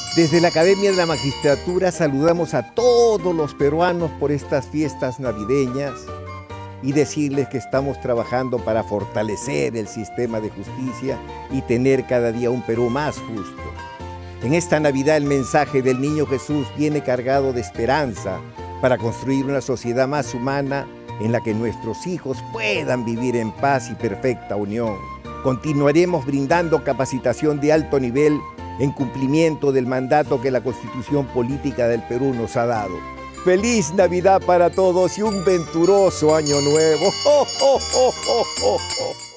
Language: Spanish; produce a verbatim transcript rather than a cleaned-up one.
Desde la Academia de la Magistratura saludamos a todos los peruanos por estas fiestas navideñas y decirles que estamos trabajando para fortalecer el sistema de justicia y tener cada día un Perú más justo. En esta Navidad el mensaje del Niño Jesús viene cargado de esperanza para construir una sociedad más humana en la que nuestros hijos puedan vivir en paz y perfecta unión. Continuaremos brindando capacitación de alto nivel en cumplimiento del mandato que la Constitución Política del Perú nos ha dado. ¡Feliz Navidad para todos y un venturoso Año Nuevo! ¡Oh, oh, oh, oh, oh, oh!